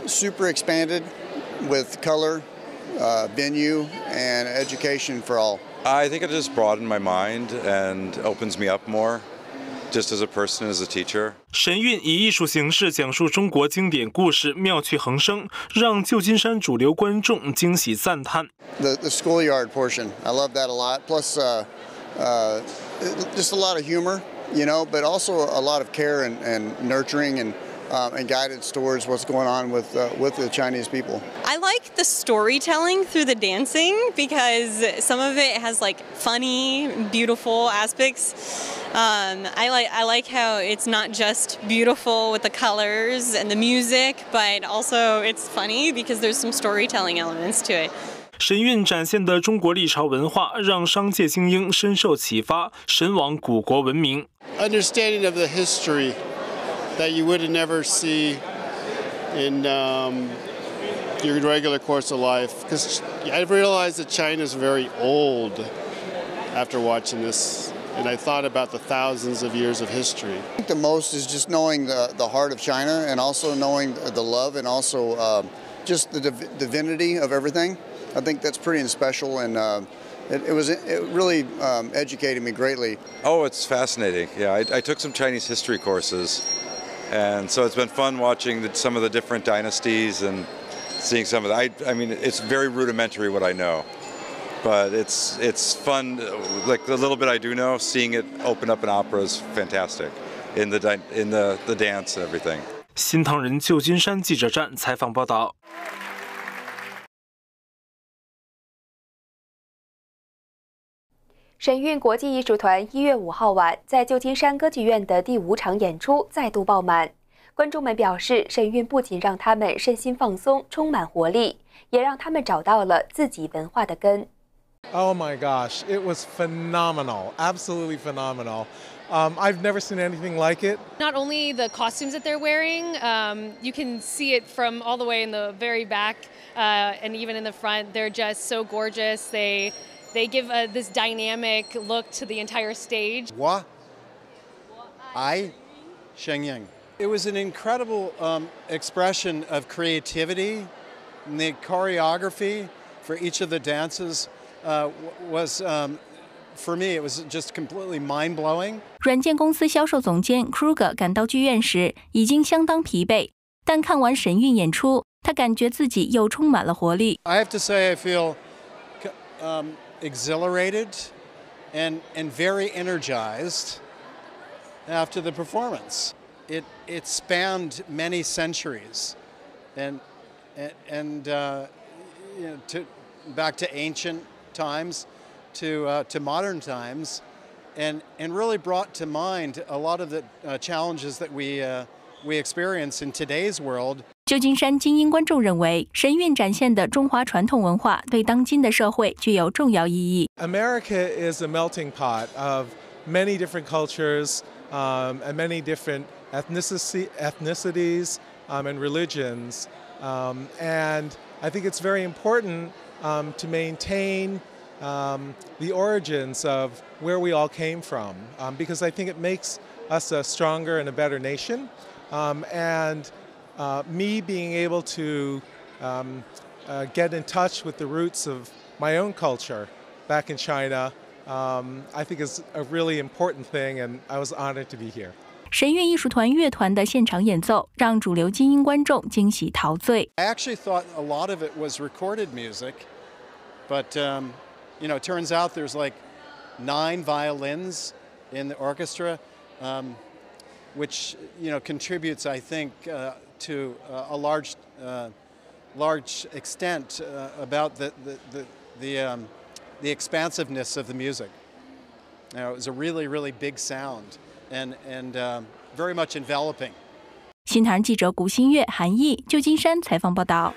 super expanded with color, venue, and education for all. I think it just broadened my mind and opens me up more, just as a person, as a teacher. 神韵以艺术形式讲述中国经典故事，妙趣横生，让旧金山主流观众惊喜赞叹。 The schoolyard portion, I love that a lot. Plus, just a lot of humor, you know, but also a lot of care and nurturing and guidance towards what's going on with the Chinese people. I like the storytelling through the dancing because some of it has like funny, beautiful aspects. I like how it's not just beautiful with the colors and the music, but also it's funny because there's some storytelling elements to it. 神韵展现的中国历朝文化，让商界精英深受启发，神往古国文明。 Understanding of the history that you would never see in your regular course of life. Because I realized that China is very old after watching this, and I thought about the thousands of years of history. I think the most is just knowing the heart of China and also knowing the love and also just the divinity of everything. I think that's pretty special, and it really educated me greatly. Oh, it's fascinating. Yeah, I took some Chinese history courses. And so it's been fun watching some of the different dynasties and seeing some of that. I mean, it's very rudimentary what I know, but it's fun. Like the little bit I do know, seeing it open up an opera is fantastic. In the dance and everything. 新唐人旧金山记者站采访报道。 神韵国际艺术团1月5号晚在旧金山歌剧院的第5场演出再度爆满，观众们表示，神韵不仅让他们身心放松、充满活力，也让他们找到了自己文化的根。 Oh my gosh, it was phenomenal, absolutely phenomenal. I've never seen anything like it. Not only the costumes that they're wearing, you can see it from all the way in the very back and even in the front. They're just so gorgeous. They give this dynamic look to the entire stage. Shenyang. It was an incredible expression of creativity, and the choreography for each of the dances was, for me, it was just completely mind-blowing. 软件公司销售总监 Kruger 赶到剧院时已经相当疲惫，但看完神韵演出，他感觉自己又充满了活力。 I have to say, I feel exhilarated and very energized after the performance. It spanned many centuries, and you know, back to ancient times, to modern times, and really brought to mind a lot of the challenges that we experience in today's world. 旧金山精英观众认为，神韵展现的中华传统文化对当今的社会具有重要意义。 America is a melting pot of many different cultures and many different ethnicities and religions, and I think it's very important to maintain the origins of where we all came from, because I think it makes us a stronger and a better nation, and me being able to get in touch with the roots of my own culture back in China, I think is a really important thing, and I was honored to be here. 神韵艺术团乐团的现场演奏让主流精英观众惊喜陶醉。 I actually thought a lot of it was recorded music, but you know, it turns out there's like 9 violins in the orchestra, which you know contributes, I think, to a large extent about the expansiveness of the music. You know, it was a really big sound and very much enveloping. 新唐人记者古新月、韩毅，旧金山采访报道。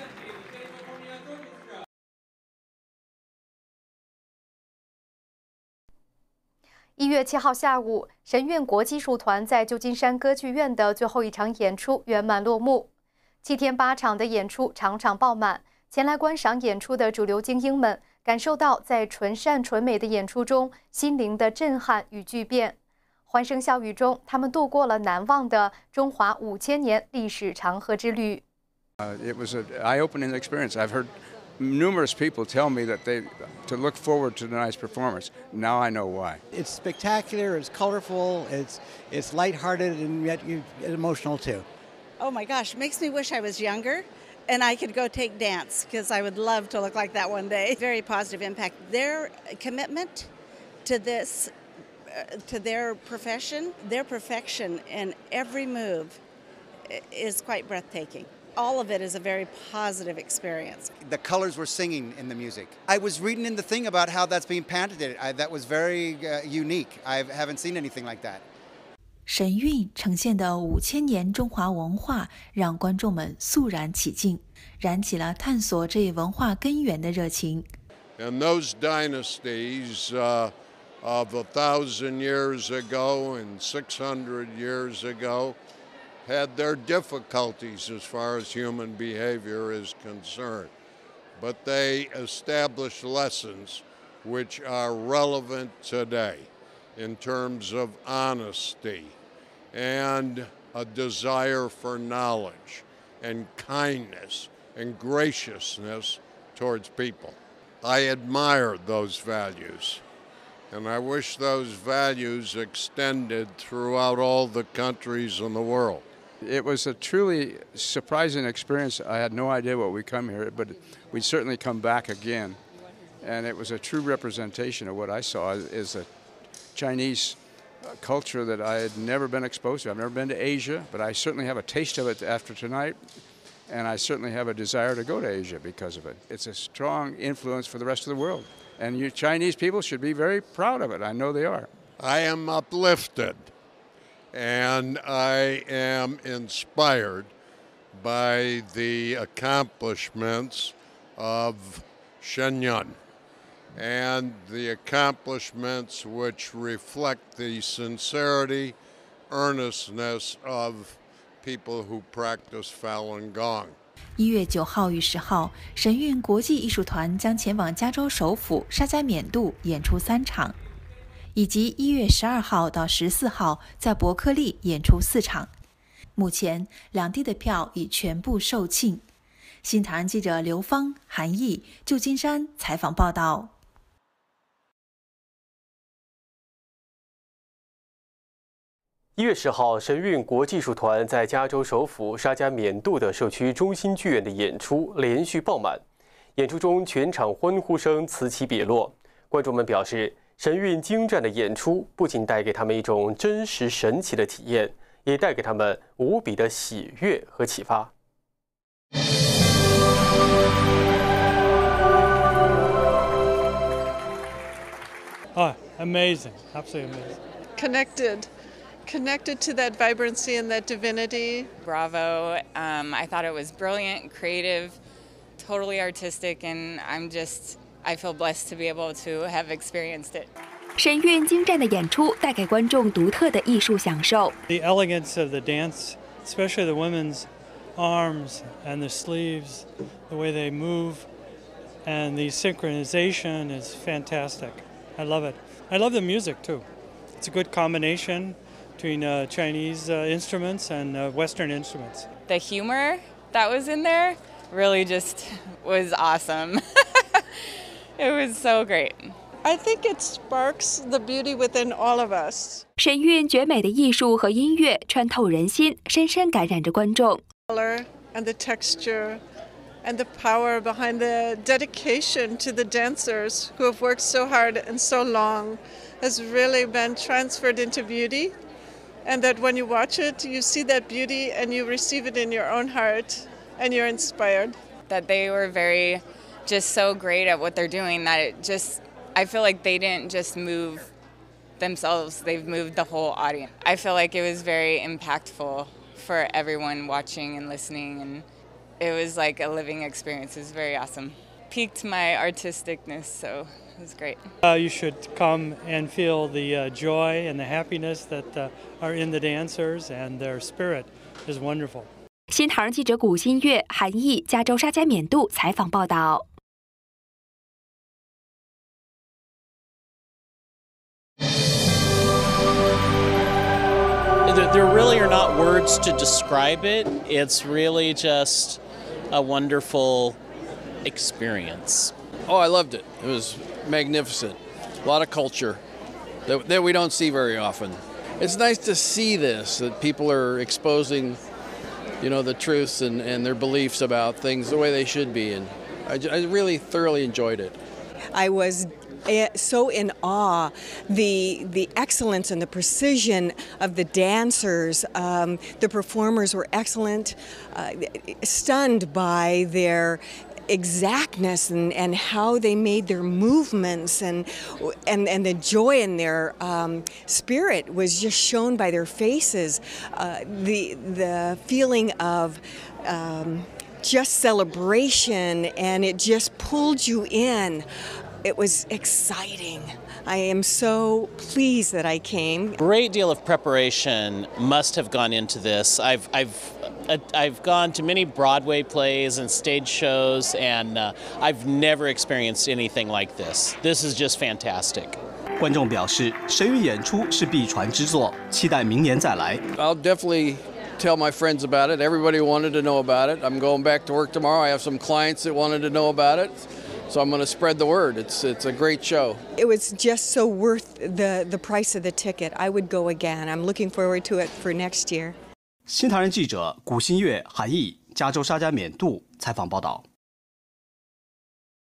1月7号下午，神韵国际艺术团在旧金山歌剧院的最后一场演出圆满落幕。7天8场的演出，场场爆满。前来观赏演出的主流精英们感受到在纯善纯美的演出中心灵的震撼与巨变。欢声笑语中，他们度过了难忘的中华5000年历史长河之旅。 It was an eye-opening experience. I've heard numerous people tell me that to look forward to tonight's performance. Now I know why. It's spectacular, it's colorful, it's lighthearted, and yet emotional too. Oh my gosh, makes me wish I was younger and I could go take dance, because I would love to look like that one day. Very positive impact. Their commitment to this, to their profession, their perfection in every move is quite breathtaking. All of it is a very positive experience. The colors were singing in the music. I was reading in the thing about how that's being patented. That was very unique. I haven't seen anything like that. 神韵呈现的5000年中华文化，让观众们肃然起敬，燃起了探索这一文化根源的热情。 And those dynasties of 1,000 years ago and 600 years ago had their difficulties as far as human behavior is concerned, but they established lessons which are relevant today in terms of honesty and a desire for knowledge and kindness and graciousness towards people. I admire those values, and I wish those values extended throughout all the countries in the world. It was a truly surprising experience. I had no idea what we'd come here, but we'd certainly come back again. And it was a true representation of what I saw is a Chinese culture that I had never been exposed to. I've never been to Asia, but I certainly have a taste of it after tonight, and I certainly have a desire to go to Asia because of it. It's a strong influence for the rest of the world, and you Chinese people should be very proud of it. I know they are. I am uplifted, and I am inspired by the accomplishments of Shenyang, and the accomplishments which reflect the sincerity, earnestness of people who practice Falun Gong. 1月9号与10号，神韵国际艺术团将前往加州首府沙加缅度演出3场，以及1月12号到14号在伯克利演出4场。目前两地的票已全部售罄。新唐人记者刘芳、韩毅，旧金山采访报道。 1月10号，神韵国际艺术团在加州首府沙加缅度的社区中心剧院的演出连续爆满，演出中全场欢呼声此起彼落。观众们表示，神韵精湛的演出不仅带给他们一种真实神奇的体验，也带给他们无比的喜悦和启发。 Oh, amazing, absolutely amazing. Connected to that vibrancy and that divinity. Bravo. I thought it was brilliant, creative, totally artistic, and I feel blessed to be able to have experienced it. 神韵精湛的演出带给观众独特的艺术享受。 The elegance of the dance, especially the women's arms and the sleeves, the way they move, and the synchronization is fantastic. I love it. I love the music too. It's a good combination between Chinese instruments and Western instruments. The humor that was in there really just was awesome. It was so great. I think it sparks the beauty within all of us. 神韵绝美的艺术和音乐穿透人心，深深感染着观众。 Color and the texture and the power behind the dedication to the dancers who have worked so hard and so long has really been transferred into beauty. And that when you watch it, you see that beauty and you receive it in your own heart and you're inspired. That they were just so great at what they're doing that I feel like they didn't just move themselves, they've moved the whole audience. I feel like it was very impactful for everyone watching and listening, and it was like a living experience. It was very awesome. Piqued my artisticness, so it was great. You should come and feel the joy and the happiness that are in the dancers, and their spirit is wonderful. 新唐人记者古新月、韩毅，加州沙加缅度采访报道。 There really are not words to describe it. It's really just a wonderful experience. Oh, I loved it. It was magnificent. A lot of culture that we don't see very often. It's nice to see this, that people are exposing, the truths and their beliefs about things the way they should be. And I really thoroughly enjoyed it. I was so in awe, the excellence and the precision of the dancers. The performers were excellent, stunned by their exactness and how they made their movements and the joy in their spirit was just shown by their faces. The feeling of just celebration, and it just pulled you in. It was exciting. I am so pleased that I came. Great deal of preparation must have gone into this. I've gone to many Broadway plays and stage shows, and I've never experienced anything like this. This is just fantastic. 观众表示，神韵演出是必传之作，期待明年再来。 I'll definitely tell my friends about it. Everybody wanted to know about it. I'm going back to work tomorrow. I have some clients that wanted to know about it. So I'm going to spread the word. It's a great show. It was just so worth the price of the ticket. I would go again. I'm looking forward to it for next year. 新唐人记者古新月、韩毅，加州沙加缅度采访报道。